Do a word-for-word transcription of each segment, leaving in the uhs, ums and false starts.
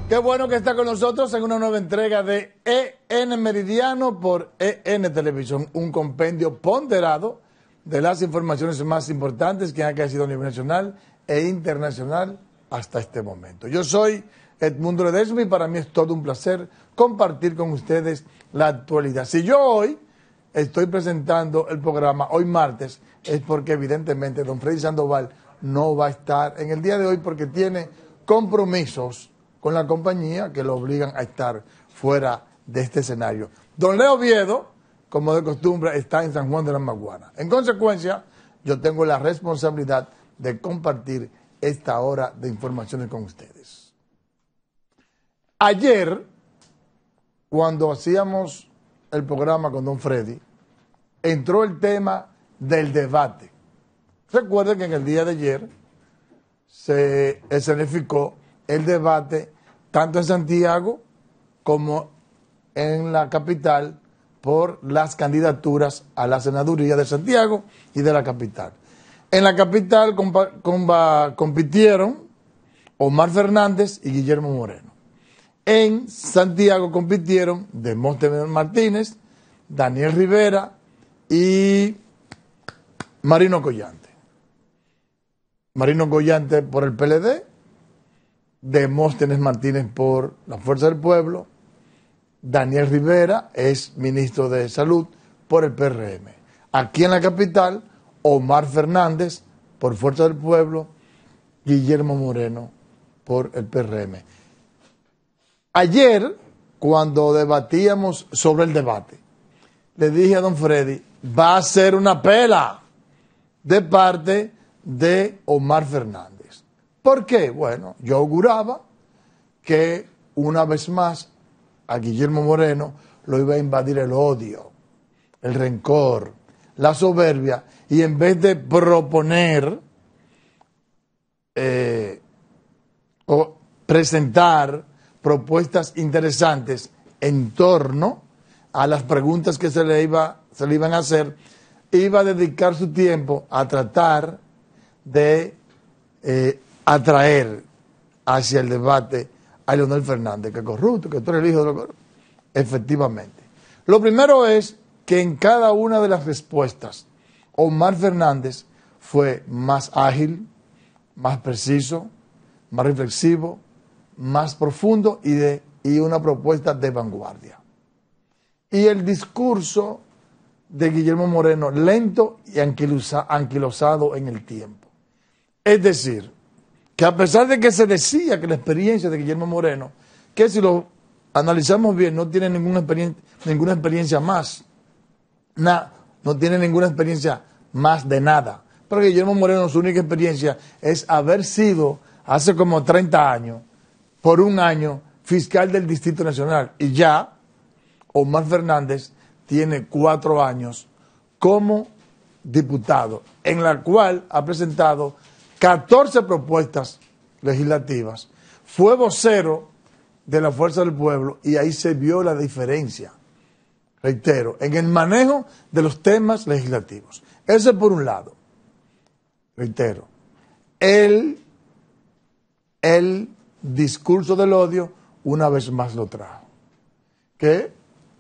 Qué bueno que está con nosotros en una nueva entrega de E N Meridiano por E N Televisión, un compendio ponderado de las informaciones más importantes que han acaecido a nivel nacional e internacional hasta este momento. Yo soy Edmundo Ledesma y para mí es todo un placer compartir con ustedes la actualidad. Si yo hoy estoy presentando el programa, hoy martes, es porque evidentemente don Freddy Sandoval no va a estar en el día de hoy porque tiene compromisos con la compañía que lo obligan a estar fuera de este escenario. Don Leo Oviedo, como de costumbre, está en San Juan de la Maguana. En consecuencia, yo tengo la responsabilidad de compartir esta hora de informaciones con ustedes. Ayer, cuando hacíamos el programa con don Freddy, entró el tema del debate. Recuerden que en el día de ayer se escenificó el debate tanto en Santiago como en la capital por las candidaturas a la senaduría de Santiago y de la capital. En la capital compa, compa, compitieron Omar Fernández y Guillermo Moreno. En Santiago compitieron Demóstenes Martínez, Daniel Rivera y Marino Collante. Marino Collante por el P L D, Demóstenes Martínez por la Fuerza del Pueblo, Daniel Rivera es ministro de Salud por el P R M. Aquí en la capital, Omar Fernández por Fuerza del Pueblo, Guillermo Moreno por el P R M. Ayer, cuando debatíamos sobre el debate, le dije a don Freddy, va a ser una pela de parte de Omar Fernández. ¿Por qué? Bueno, yo auguraba que una vez más a Guillermo Moreno lo iba a invadir el odio, el rencor, la soberbia, y en vez de proponer eh, o presentar propuestas interesantes en torno a las preguntas que se le, iba, se le iban a hacer, iba a dedicar su tiempo a tratar de eh, atraer hacia el debate a Leonel Fernández, que es corrupto, que tú eres el hijo de lo corrupto. Efectivamente. Lo primero es que en cada una de las respuestas, Omar Fernández fue más ágil, más preciso, más reflexivo, más profundo y, de, y una propuesta de vanguardia. Y el discurso de Guillermo Moreno, lento y anquilosa, anquilosado en el tiempo. Es decir, que a pesar de que se decía que la experiencia de Guillermo Moreno, que si lo analizamos bien, no tiene ninguna experiencia, ninguna experiencia más, na, no tiene ninguna experiencia más de nada. Pero Guillermo Moreno, su única experiencia es haber sido, hace como treinta años, por un año, fiscal del Distrito Nacional. Y ya, Omar Fernández tiene cuatro años como diputado, en la cual ha presentado catorce propuestas legislativas, fue vocero de la Fuerza del Pueblo y ahí se vio la diferencia, reitero, en el manejo de los temas legislativos. Eso es por un lado, reitero, el, el discurso del odio una vez más lo trajo, que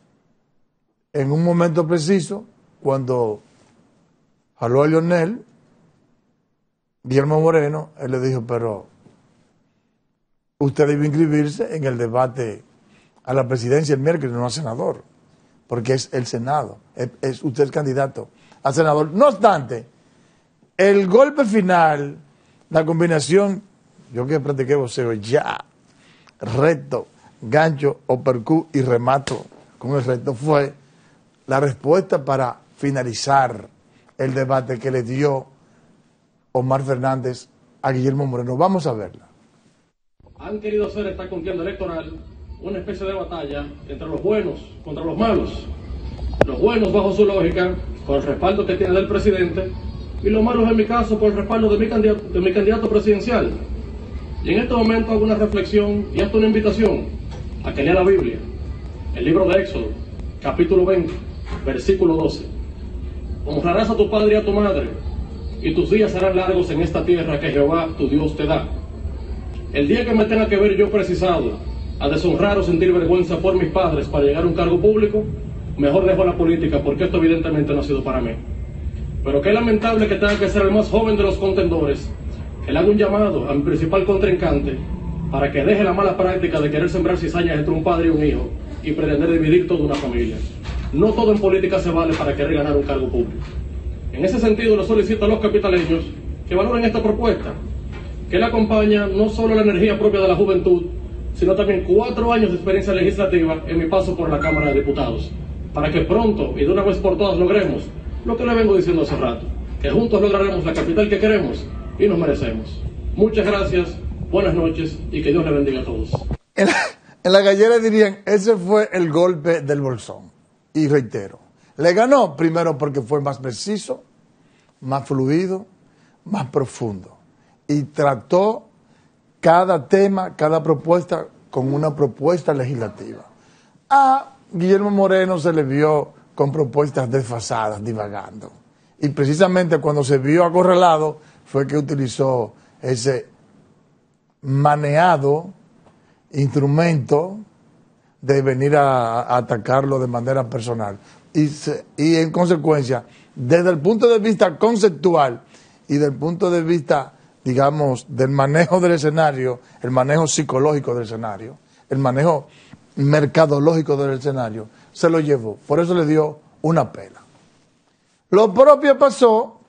en un momento preciso, cuando jaló a Leonel, Guillermo Moreno, él le dijo, pero usted debe inscribirse en el debate a la presidencia el miércoles, no a senador, porque es el Senado, es, es usted es candidato a senador. No obstante, el golpe final, la combinación, yo que practiqué voceo, ya, recto, gancho, uppercut y remato con el recto, fue la respuesta para finalizar el debate que le dio Omar Fernández a Guillermo Moreno. Vamos a verla. Han querido hacer esta contienda electoral una especie de batalla entre los buenos contra los malos. Los buenos bajo su lógica, con el respaldo que tiene del presidente, y los malos en mi caso por el respaldo de mi candidato, de mi candidato presidencial. Y en este momento hago una reflexión y hasta una invitación a que lea la Biblia, el libro de Éxodo, capítulo veinte, versículo doce. Honrarás a tu padre y a tu madre, y tus días serán largos en esta tierra que Jehová tu Dios te da. El día que me tenga que ver yo precisado a deshonrar o sentir vergüenza por mis padres para llegar a un cargo público, mejor dejo la política, porque esto evidentemente no ha sido para mí. Pero qué lamentable que tenga que ser el más joven de los contendores que le haga un llamado a mi principal contrincante para que deje la mala práctica de querer sembrar cizañas entre un padre y un hijo y pretender dividir toda una familia. No todo en política se vale para querer ganar un cargo público. En ese sentido, le solicito a los capitaleños que valoren esta propuesta, que le acompaña no solo la energía propia de la juventud, sino también cuatro años de experiencia legislativa en mi paso por la Cámara de Diputados, para que pronto y de una vez por todas logremos lo que le vengo diciendo hace rato, que juntos lograremos la capital que queremos y nos merecemos. Muchas gracias, buenas noches y que Dios le bendiga a todos. En la, en la gallera dirían, ese fue el golpe del Bolsón. Y reitero, le ganó primero porque fue más preciso, más fluido, más profundo. Y trató cada tema, cada propuesta con una propuesta legislativa. A Guillermo Moreno se le vio con propuestas desfasadas, divagando. Y precisamente cuando se vio acorralado fue que utilizó ese maneado instrumento de venir a, a atacarlo de manera personal. Y, se, y en consecuencia, desde el punto de vista conceptual y desde el punto de vista, digamos, del manejo del escenario, el manejo psicológico del escenario, el manejo mercadológico del escenario, se lo llevó. Por eso le dio una pela. Lo propio pasó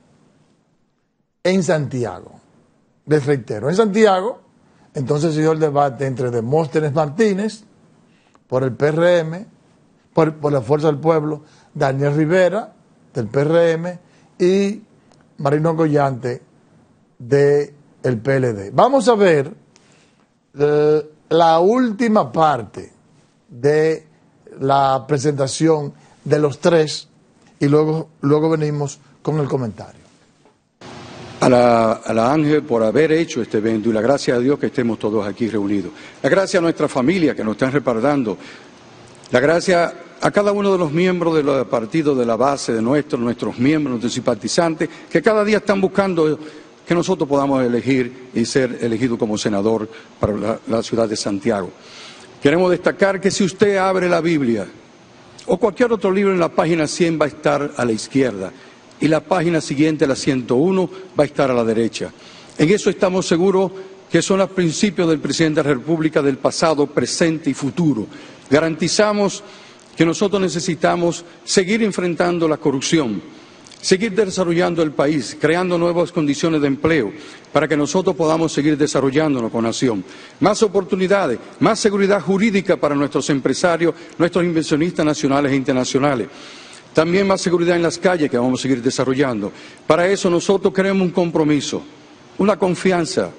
en Santiago. Les reitero, en Santiago, entonces se dio el debate entre Demóstenes Martínez, por el P R M, por, por la Fuerza del Pueblo, Daniel Rivera, del P R M, y Marino Collante, del P L D. Vamos a ver eh, la última parte de la presentación de los tres y luego, luego venimos con el comentario. A la, a la Ángel por haber hecho este evento y la gracia a Dios que estemos todos aquí reunidos. La gracia a nuestra familia que nos están respaldando. La gracia a cada uno de los miembros de los partidos de la base de nuestros, nuestros miembros, nuestros simpatizantes, que cada día están buscando que nosotros podamos elegir y ser elegidos como senador para la, la ciudad de Santiago. Queremos destacar que si usted abre la Biblia o cualquier otro libro, en la página cien va a estar a la izquierda y la página siguiente, la ciento uno, va a estar a la derecha. En eso estamos seguros que son los principios del presidente de la República del pasado, presente y futuro. Garantizamos que nosotros necesitamos seguir enfrentando la corrupción, seguir desarrollando el país, creando nuevas condiciones de empleo para que nosotros podamos seguir desarrollándonos con nación. Más oportunidades, más seguridad jurídica para nuestros empresarios, nuestros inversionistas nacionales e internacionales. También más seguridad en las calles que vamos a seguir desarrollando. Para eso nosotros queremos un compromiso, una confianza.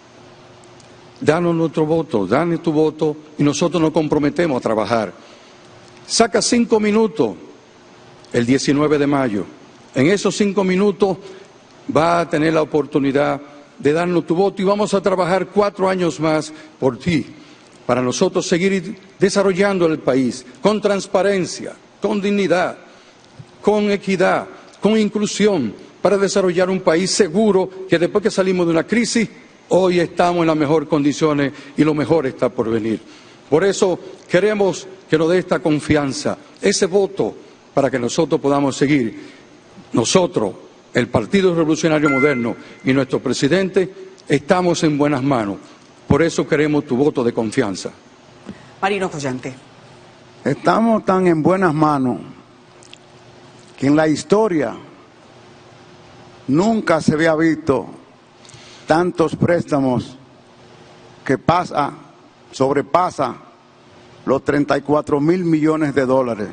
Danos nuestro voto, danos tu voto y nosotros nos comprometemos a trabajar. Saca cinco minutos el diecinueve de mayo. En esos cinco minutos va a tener la oportunidad de darnos tu voto y vamos a trabajar cuatro años más por ti, para nosotros seguir desarrollando el país con transparencia, con dignidad, con equidad, con inclusión, para desarrollar un país seguro que después que salimos de una crisis, hoy estamos en las mejores condiciones y lo mejor está por venir. Por eso queremos que nos dé esta confianza, ese voto, para que nosotros podamos seguir. Nosotros, el Partido Revolucionario Moderno y nuestro presidente, estamos en buenas manos. Por eso queremos tu voto de confianza. Marino Collante. Estamos tan en buenas manos que en la historia nunca se había visto tantos préstamos que pasa, sobrepasa los treinta y cuatro mil millones de dólares.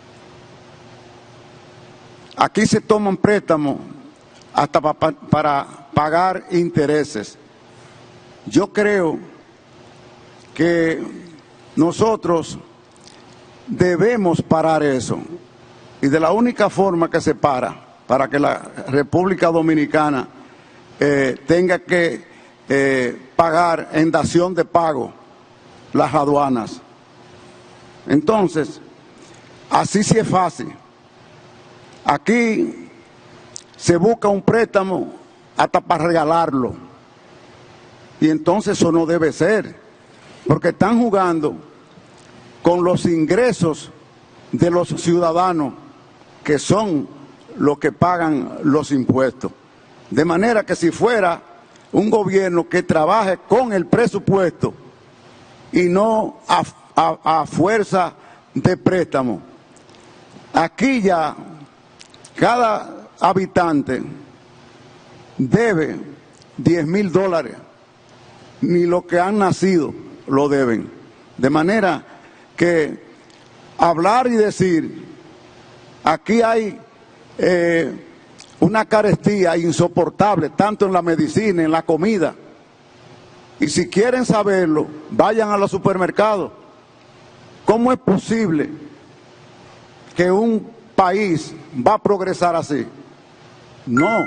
Aquí se toman préstamos hasta pa pa para pagar intereses. Yo creo que nosotros debemos parar eso. Y de la única forma que se para, para que la República Dominicana eh, tenga que eh, pagar en dación de pago las aduanas. Entonces, así sí es fácil. Aquí se busca un préstamo hasta para regalarlo. Y entonces eso no debe ser. porque están jugando con los ingresos de los ciudadanos, que son los que pagan los impuestos. De manera que si fuera un gobierno que trabaje con el presupuesto y no a, a, a fuerza de préstamo, aquí ya cada habitante debe diez mil dólares, ni los que han nacido lo deben. De manera que hablar y decir, aquí hay eh, una carestía insoportable, tanto en la medicina, en la comida. Y si quieren saberlo, vayan a los supermercados. ¿Cómo es posible que un país va a progresar así? No.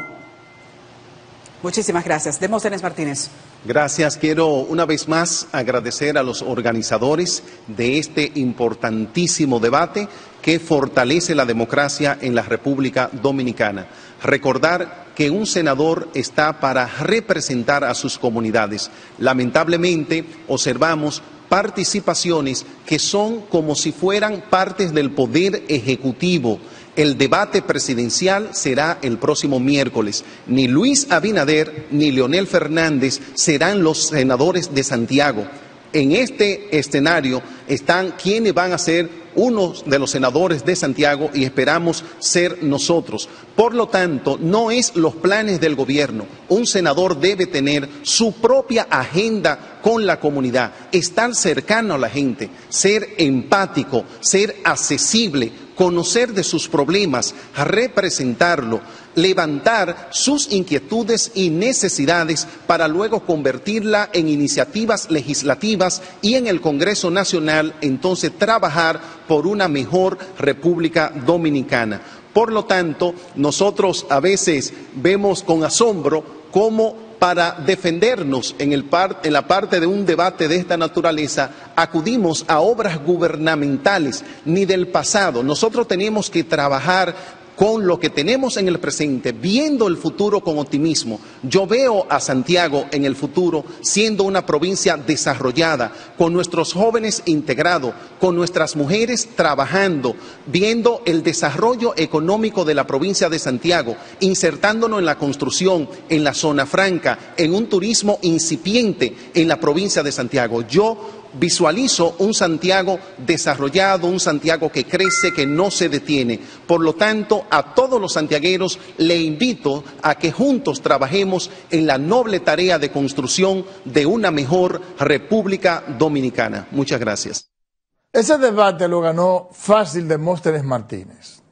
Muchísimas gracias. Demóstenes Martínez. Gracias. Quiero una vez más agradecer a los organizadores de este importantísimo debate que fortalece la democracia en la República Dominicana. Recordar que un senador está para representar a sus comunidades. Lamentablemente, observamos participaciones que son como si fueran partes del Poder Ejecutivo. El debate presidencial será el próximo miércoles. Ni Luis Abinader ni Leonel Fernández serán los senadores de Santiago. En este escenario están quienes van a ser unos de los senadores de Santiago y esperamos ser nosotros. Por lo tanto, no es los planes del gobierno. Un senador debe tener su propia agenda con la comunidad, estar cercano a la gente, ser empático, ser accesible, conocer de sus problemas, representarlo, levantar sus inquietudes y necesidades para luego convertirla en iniciativas legislativas y en el Congreso Nacional entonces trabajar por una mejor República Dominicana. Por lo tanto, nosotros a veces vemos con asombro cómo para defendernos en, el par, en la parte de un debate de esta naturaleza, acudimos a obras gubernamentales ni del pasado. Nosotros tenemos que trabajar con lo que tenemos en el presente, viendo el futuro con optimismo. Yo veo a Santiago en el futuro siendo una provincia desarrollada, con nuestros jóvenes integrados, con nuestras mujeres trabajando, viendo el desarrollo económico de la provincia de Santiago, insertándonos en la construcción, en la zona franca, en un turismo incipiente en la provincia de Santiago. Yo visualizo un Santiago desarrollado, un Santiago que crece, que no se detiene. Por lo tanto, a todos los santiagueros le invito a que juntos trabajemos en la noble tarea de construcción de una mejor República Dominicana. Muchas gracias. Ese debate lo ganó fácil Demóstenes Martínez.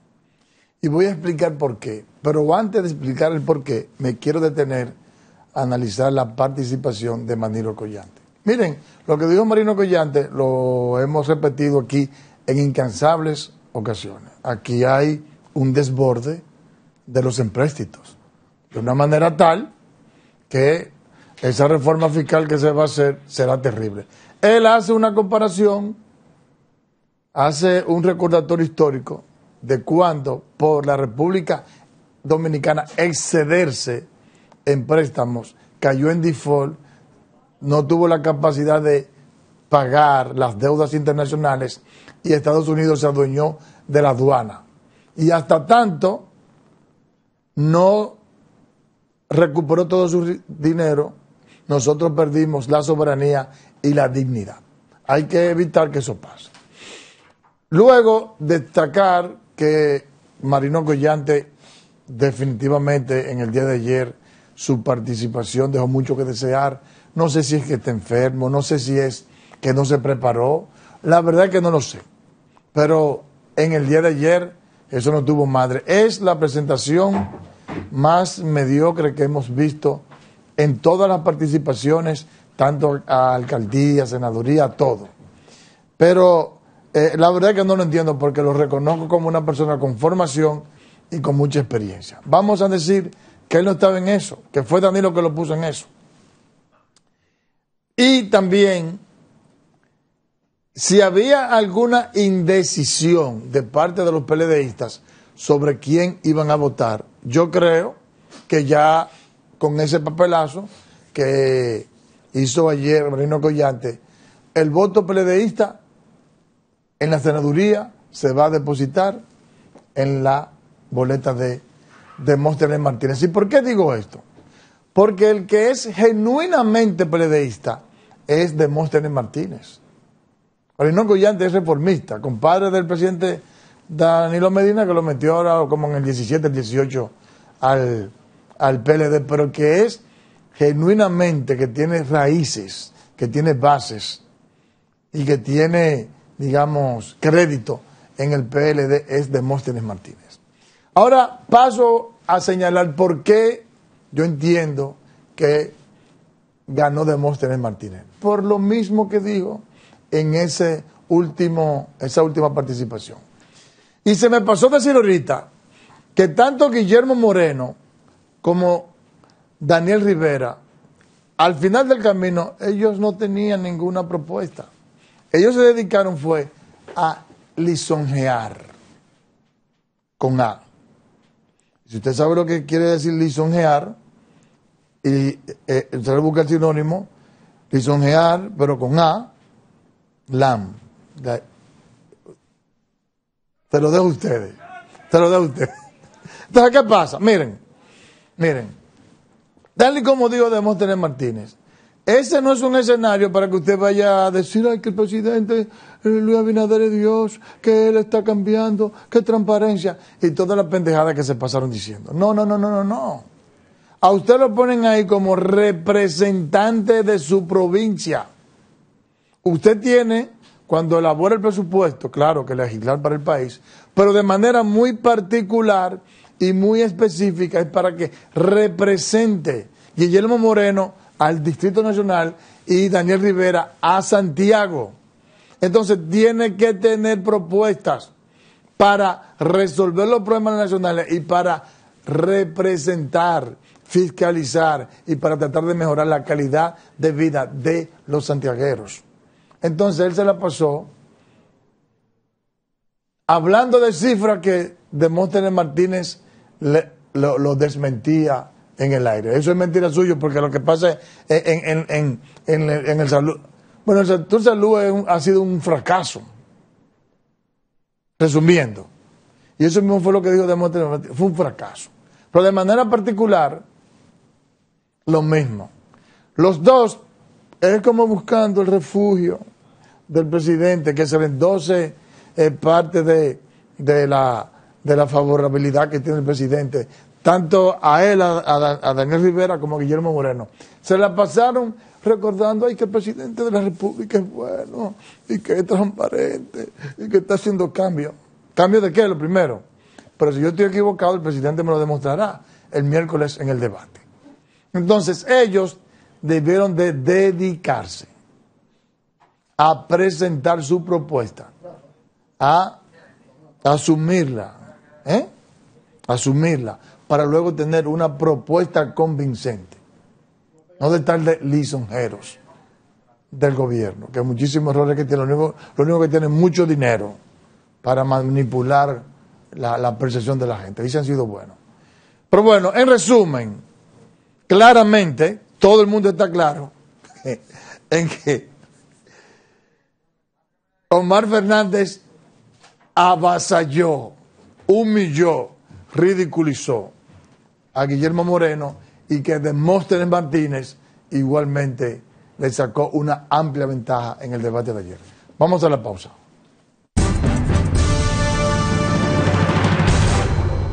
Y voy a explicar por qué. Pero antes de explicar el por qué, me quiero detener a analizar la participación de Marino Collante. Miren, lo que dijo Marino Collante lo hemos repetido aquí en incansables ocasiones. Aquí hay un desborde de los empréstitos, de una manera tal que esa reforma fiscal que se va a hacer será terrible. Él hace una comparación, hace un recordatorio histórico de cuando por la República Dominicana excederse en préstamos cayó en default, no tuvo la capacidad de pagar las deudas internacionales y Estados Unidos se adueñó de la aduana. Y hasta tanto no recuperó todo su dinero, nosotros perdimos la soberanía y la dignidad. Hay que evitar que eso pase. Luego, destacar que Marino Collante definitivamente en el día de ayer su participación dejó mucho que desear. No sé si es que está enfermo, no sé si es que no se preparó. La verdad es que no lo sé. Pero en el día de ayer eso no tuvo madre. Es la presentación más mediocre que hemos visto en todas las participaciones, tanto a alcaldía, senaduría, todo. Pero eh, la verdad es que no lo entiendo porque lo reconozco como una persona con formación y con mucha experiencia. Vamos a decir que él no estaba en eso, que fue Danilo que lo puso en eso. Y también, si había alguna indecisión de parte de los PLDistas sobre quién iban a votar, yo creo que ya con ese papelazo que hizo ayer Marino Collante, el voto peledeísta en la senaduría se va a depositar en la boleta de Demóstenes Martínez. ¿Y por qué digo esto? Porque el que es genuinamente peledeísta es Demóstenes Martínez. Orinoco Ollanta es reformista, compadre del presidente Danilo Medina, que lo metió ahora como en el diecisiete, el dieciocho al, al P L D, pero que es genuinamente, que tiene raíces, que tiene bases y que tiene, digamos, crédito en el P L D, es Demóstenes Martínez. Ahora paso a señalar por qué yo entiendo que ganó Demóstenes Martínez. Por lo mismo que dijo en ese último, esa última participación. Y se me pasó decir ahorita que tanto Guillermo Moreno como Daniel Rivera, al final del camino, ellos no tenían ninguna propuesta. Ellos se dedicaron fue a lisonjear, con A. Si usted sabe lo que quiere decir lisonjear, y eh, usted le busca el sinónimo, lisonjear, pero con A, lam. Se lo dejo a ustedes. Se lo dejo a ustedes. Entonces, ¿qué pasa? Miren, miren. Tal y como dijo Demóstenes Martínez, ese no es un escenario para que usted vaya a decir, ay, que el presidente Luis Abinader es Dios, que él está cambiando, que transparencia, y todas las pendejadas que se pasaron diciendo. No, no, no, no, no, no. A usted lo ponen ahí como representante de su provincia. Usted tiene, cuando elabora el presupuesto, claro que legislar para el país, pero de manera muy particular y muy específica es para que represente Guillermo Moreno al Distrito Nacional y Daniel Rivera a Santiago. Entonces tiene que tener propuestas para resolver los problemas nacionales y para representar, fiscalizar y para tratar de mejorar la calidad de vida de los santiagueros. Entonces él se la pasó hablando de cifras que Demóstenes Martínez le, lo, lo desmentía en el aire. Eso es mentira suyo, porque lo que pasa es en, en, en, en, en, en el salud. Bueno, el sector salud es un, ha sido un fracaso. Resumiendo. Y eso mismo fue lo que dijo Demóstenes Martínez. Fue un fracaso. Pero de manera particular, lo mismo. Los dos es como buscando el refugio del presidente, que se ven doce eh, parte de, de, la, de la favorabilidad que tiene el presidente, tanto a él, a, a, a Daniel Rivera, como a Guillermo Moreno. Se la pasaron recordando, ay, que el presidente de la República es bueno, y que es transparente, y que está haciendo cambios. ¿Cambio de qué? Lo primero. Pero si yo estoy equivocado, el presidente me lo demostrará el miércoles en el debate. Entonces, ellos debieron de dedicarse a presentar su propuesta, a asumirla, ¿eh? asumirla, para luego tener una propuesta convincente, no de estar de lisonjeros del gobierno, que muchísimos errores que tienen, lo único, lo único que tienen mucho dinero para manipular la, la percepción de la gente, y se han sido buenos. Pero bueno, en resumen, claramente, todo el mundo está claro en que Omar Fernández avasalló, humilló, ridiculizó a Guillermo Moreno, y que Demóstenes Martínez igualmente le sacó una amplia ventaja en el debate de ayer. Vamos a la pausa.